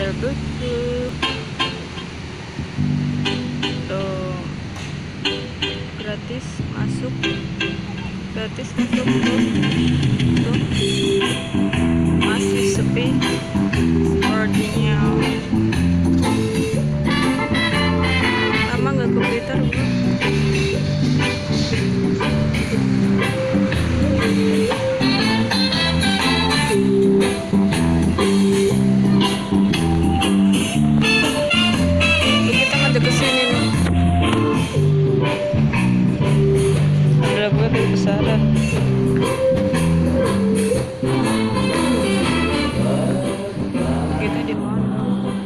tertutup tuh, gratis masuk tuh, masih sepi sepertinya. Lama nggak ke Blitar bro. Kita ngajak ke sini nih. Adalah gue dari besaran. Kita di mana?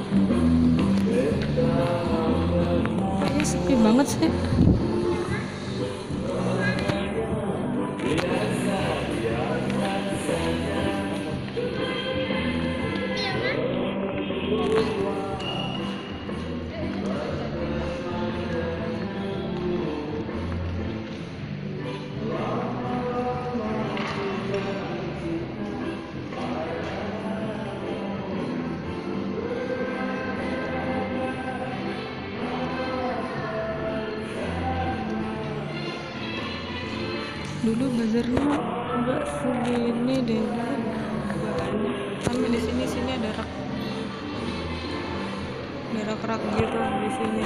Ini sepi banget sih. Dulu bazarnya enggak segini deh, tapi di sini ada rak gitu di sini.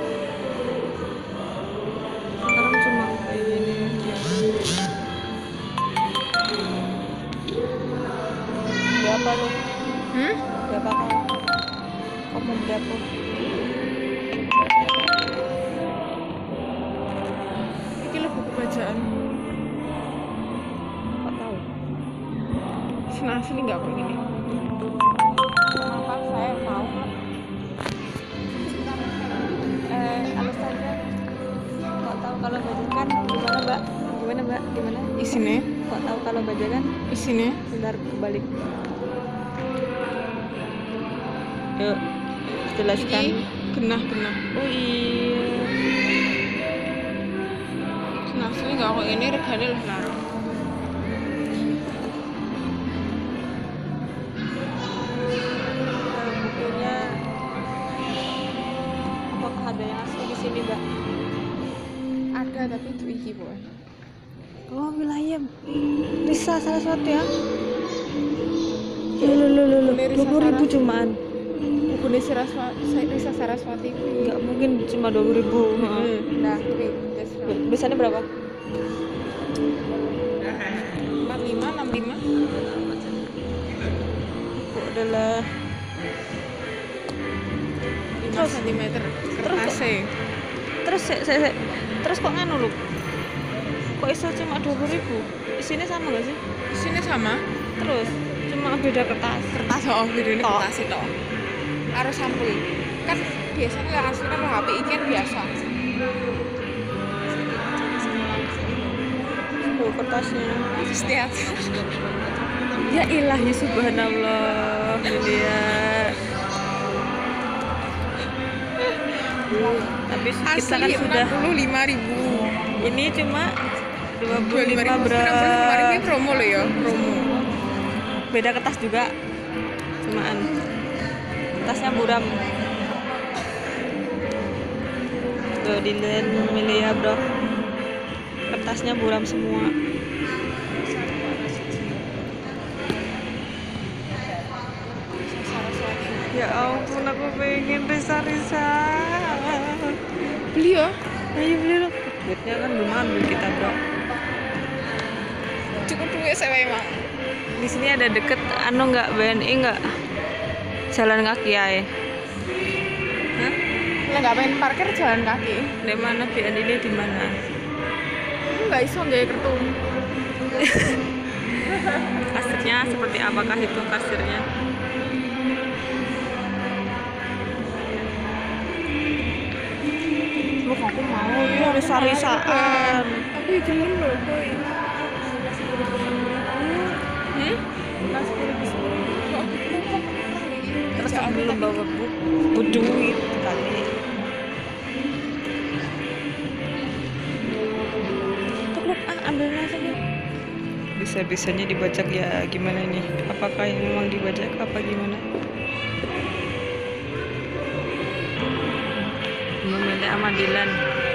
Sekarang cuma kayak gini aja. Beli apa lu? Beli apa kamu? Kamu beli apa? Ini lo buku bacaan. Sini nggak kok ini. Kenapa saya mau? Alus saja. Kok tahu kalau bajakan gimana mbak? Gimana? Isinya? Kok tahu kalau bajakan? Isinya? Bentar kebalik. Yuk, jelaskan. Kena. Oh iya. Nah, sini nggak kok ini regane lah larang. Ada yang asli di sini mbak? Ada tapi itu iki boy. Oh wilayah Risa Saraswati ya? Lo 20.000 cuman. Buku Risa Saraswati. Nggak mungkin cuma 20.000. Nah, biasanya berapa? 45, 65. Itu adalah 5 cm kertas. Terus kok nganu lu? Kok iso cuma 20.000? Isinya sama gak sih? Isinya sama. Terus cuma beda kertas. Bedanya kertas itu. Harus sampul. Kan biasanya yang asli kan HP ikan biasa. Oh, kertasnya. Setiap. Ya ilahi subhanallah. Ini ya. Tapi kita kan sudah 65.000. Ini cuma 25 berapa? Ini promo loh ya, promo. Beda kertas juga. Cumaan kertasnya buram. Tuh Dilan milih ya, bro. Kertasnya buram semua. Ya ampun, aku pengen Risa. Beli ya? Ayo beli loh. Duitnya kan lumayan duit kita bro. Cukup duit saya emang. Di sini ada deket nggak BNI nggak? Jalan kaki ya? Hah? Nggak pengen parkir jalan kaki. Di mana BNI ini di mana? Nggak iso nggak kartu. Kasirnya seperti apakah itu kasirnya? Aku mau ya risa-risaan. Aku gelem loh boy. Terus aku belum bawa buku duit kali. Tuh ambil saja. Bisa-bisanya dibajak ya gimana nih? Apakah yang memang dibajak apa gimana? Bentek Amadilan.